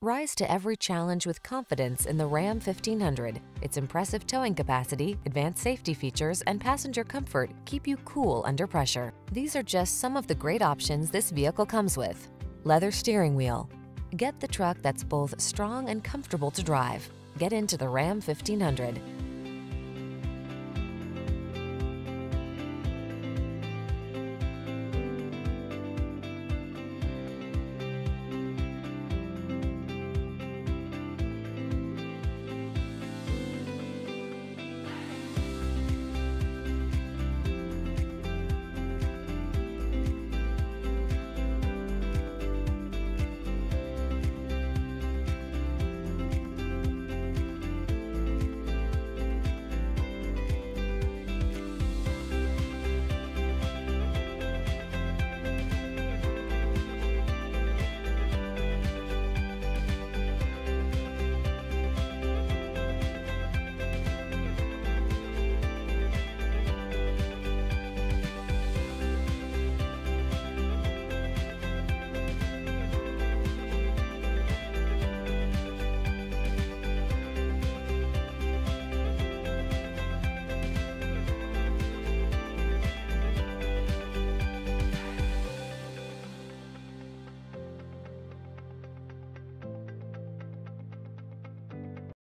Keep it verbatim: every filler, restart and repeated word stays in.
Rise to every challenge with confidence in the Ram fifteen hundred. Its impressive towing capacity, advanced safety features, and passenger comfort keep you cool under pressure. These are just some of the great options this vehicle comes with: leather steering wheel. Get the truck that's both strong and comfortable to drive. Get into the Ram fifteen hundred.